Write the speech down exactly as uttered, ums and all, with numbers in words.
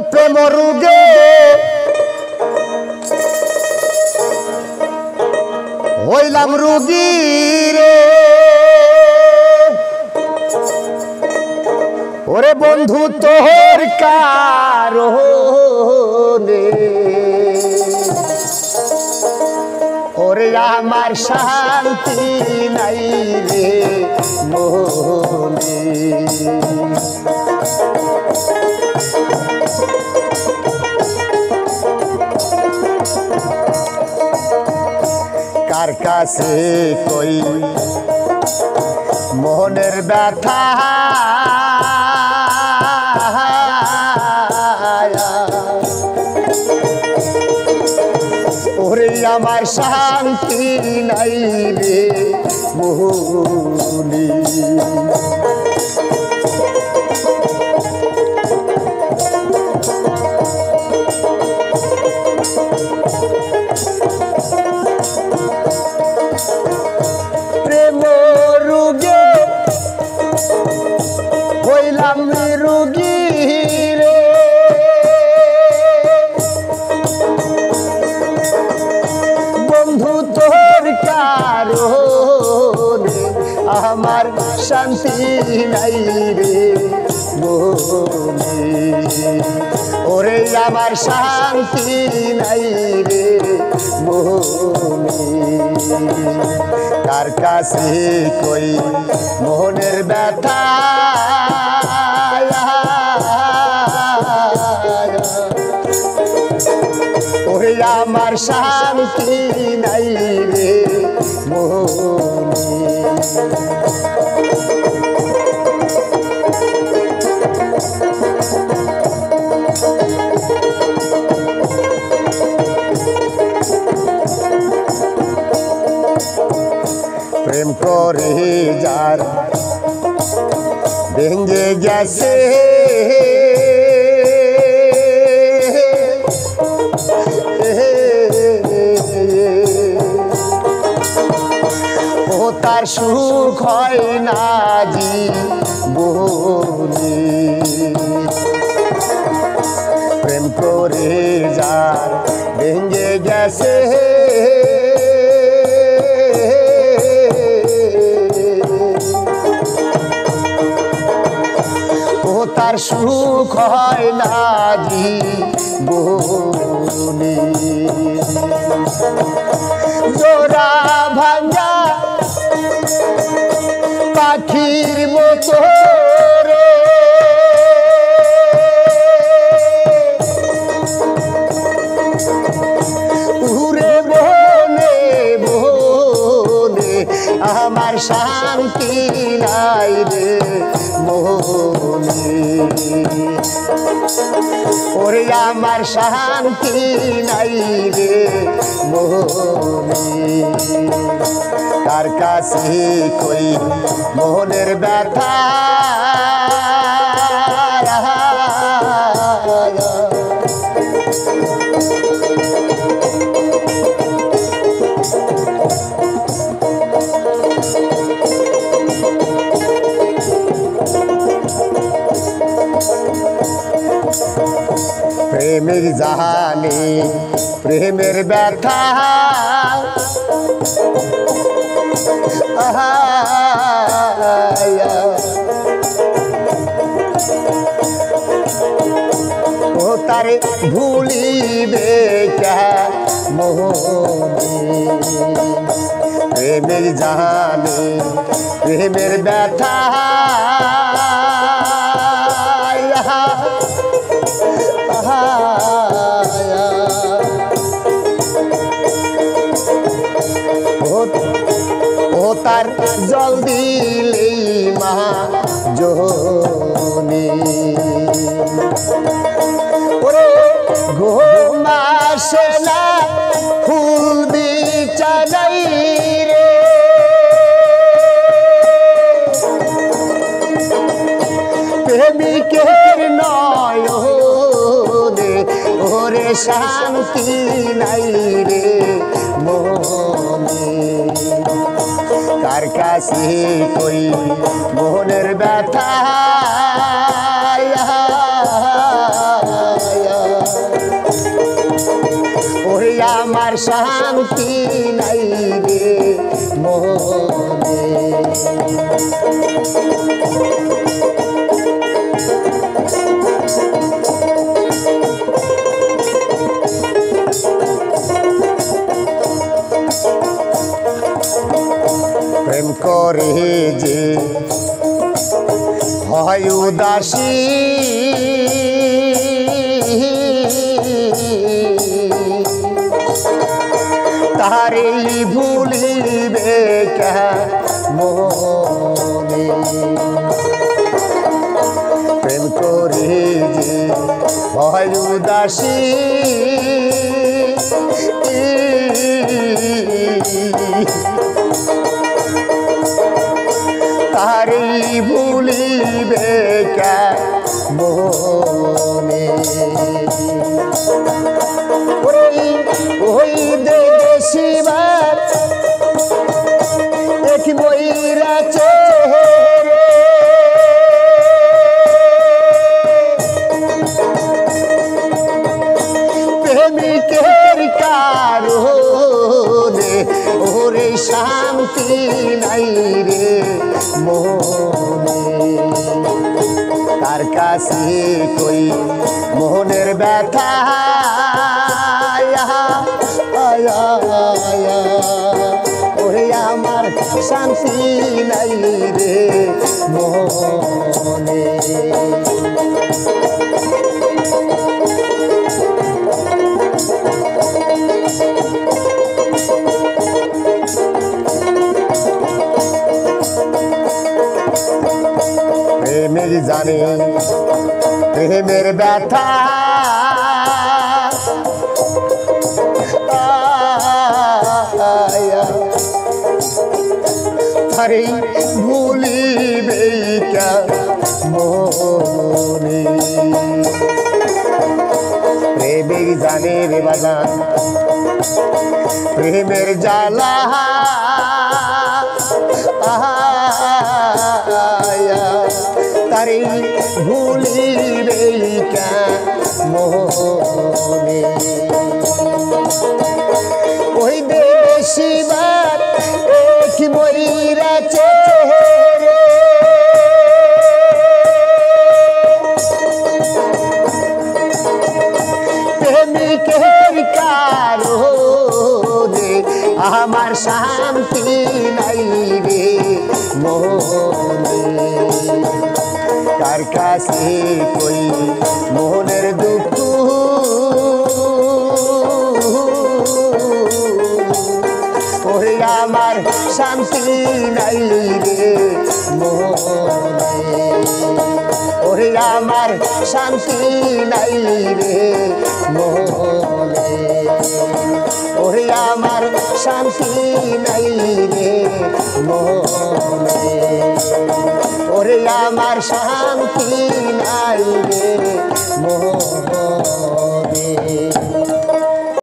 প্রেম রোগে হইলাম রোগী রে ওরে বন্ধু তোর কারণে ওরে আমার শান্তি নাই রে মনে কার কাছে কই মনের ব্যথা ওরে আমার শান্তি নাই রে মনে প্রেম রোগে হইলাম রোগী রে বন্ধু তোর কারণে আমার শান্তি নাই রে মনে ওরে আমার শান্তি নাই রে মনে কার কাছে কই মনের ব্যথা ওরে আমার শান্তি নাই রে মনে প্রেম করে যার ভেঙে গেছে ও তার সুখ হয় না জীবনে প্রেম করে যার ভেঙে গেছে তার সুখ হয় না জীবনে জোড়া ভাঙা পাখির মতো রে উড়ে বনে বনে আমার শান্তি নাই রে মনে ওরে আমার শান্তি নাই রে মনে কার কাছে কই মনের ব্যথা প্রেমের জাহানে প্রেমের ব্যথা ও তারে ভুলিবে মনে প্রেমের জাহানে প্রেমের ব্যথা ও তার জল দিলেই মা জনি ওরে ঘুম আসে না ফুল বিছানাই রে প্রেমিকের নয়নে ওরে শান্তি নাই রে মনে কার কাছে কই মনের ব্যথা আমার শান্তি নাই রে মনে। প্রেম করে যে হয় উদাসী তারে ভুলিবে কেমনে। প্রেম করে যে হয় উদাসী তারে ভুলিবে কেমনে। ওই দেশিবার এক বইরা চেহারে প্রেমিকের কারণে ওরে শান্তি নাই রে মনে। তার কাছে কই মোহনের ব্যথা ওরে আমার শান্তি নাই রে মনে। প্রেমের জানে প্রেমের ব্যথা তারে ভুলিবে কেমনে। প্রেমের জানে রে বাজান প্রেমের জ্বালা তারে ভুলিবে কেমনে। ওই দেশিবার এক বইরা চেহারে প্রেমিকের কারণে আমার শান্তি নাই রে মনে। কার কাছে কই মনের দুঃখ ওরে আমার শান্তি নাই রে মনে। ওরে আমার শান্তি নাই রে মনে। ওরে আমার শান্তি নাই রে মনে। ওরে আমার শান্তি নাই রে মনে।